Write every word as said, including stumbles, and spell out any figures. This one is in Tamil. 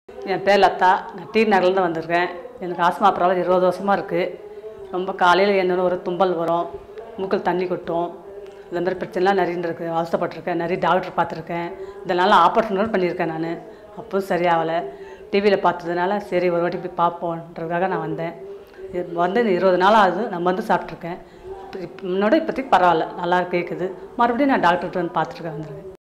என் பேர் லதா. நான் டி நகர்லேருந்து வந்திருக்கேன். எனக்கு ஆஸ்மா ப்ராப்ளம் இருபது வருஷமாக இருக்குது. ரொம்ப காலையில் என்னென்னு ஒரு தும்பல் வரும், மூக்கில் தண்ணி கொட்டும். இந்த மாதிரி பிரச்சனைலாம் நிறைய இருக்குது. அவசரப்பட்டிருக்கேன், நிறைய டாக்டர் பார்த்துருக்கேன். இதனால் ஆப்ரேஷன் கூட பண்ணியிருக்கேன் நான். அப்போது சரியாகலை. டிவியில் பார்த்ததுனால சரி ஒரு வாட்டி போய் பார்ப்போன்றதுக்காக நான் வந்தேன். வந்து இருபது நாள் ஆகுது. நான் வந்து சாப்பிட்ருக்கேன். முன்னோட இப்போதைக்கு பரவாயில்ல, நல்லா கேட்குது. மறுபடியும் நான் டாக்டர்கிட்ட வந்து பார்த்துருக்கேன் வந்துருக்கேன்.